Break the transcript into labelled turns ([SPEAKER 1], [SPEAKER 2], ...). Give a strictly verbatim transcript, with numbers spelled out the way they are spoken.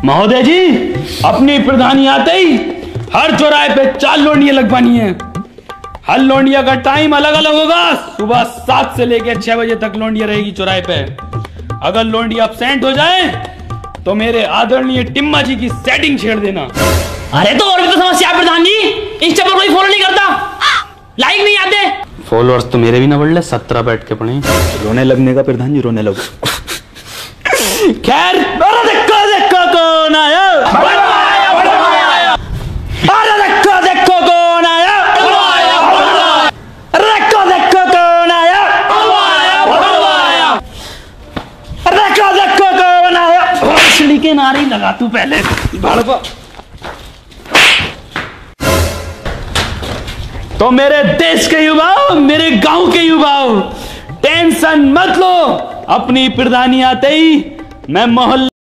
[SPEAKER 1] महोदय जी, अपनी प्रधानी आते ही हर चौराहे पे चार लोंडियां लगवानी है। हर लोंडिया का टाइम अलग अलग होगा। सुबह सात से लेकर छह बजे तक लोंडिया रहेगी चौराहे पे। अगर लोंडिया अपसेंट हो जाए तो मेरे आदरणीय टिम्मा जी की सेटिंग छेड़ देना।
[SPEAKER 2] अरे तो और भी तो समस्या है प्रधान जी, इंस्टा पर कोई फॉलो नहीं करता, लाइक नहीं आते।
[SPEAKER 1] फॉलोअर्स तो मेरे भी ना बढ़ ले, सत्रह बैठ के पड़े।
[SPEAKER 3] रोने लगने का प्रधान जी, रोने लगो।
[SPEAKER 1] खैर, देखो देखो कौन आया, अरे देखो देखो कौन आया, देखो देखो कौन आया, देखो देखो कौन आया। भोसड़ी के नारे लगा तू पहले भड़को। तो मेरे देश के युवाओं, मेरे गांव के युवाओं, टेंशन मत लो। अपनी प्रधानी आते ही मैं मोहल्ले